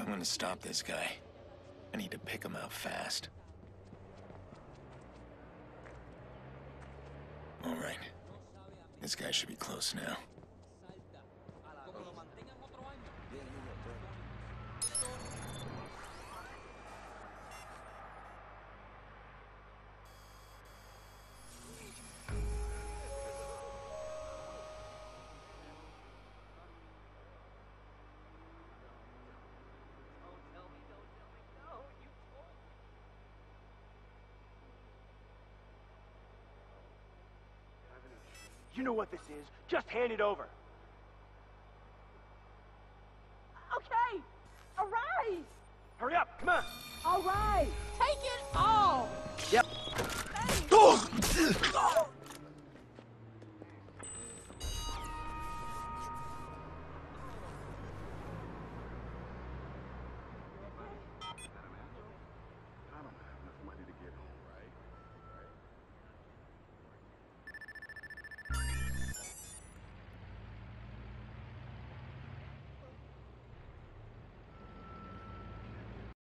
I'm gonna stop this guy. I need to pick him out fast. All right. This guy should be close now. You know what this is. Just hand it over. Okay. All right. Hurry up. Come on. All right. Take it all. Yep. Hey. Oh!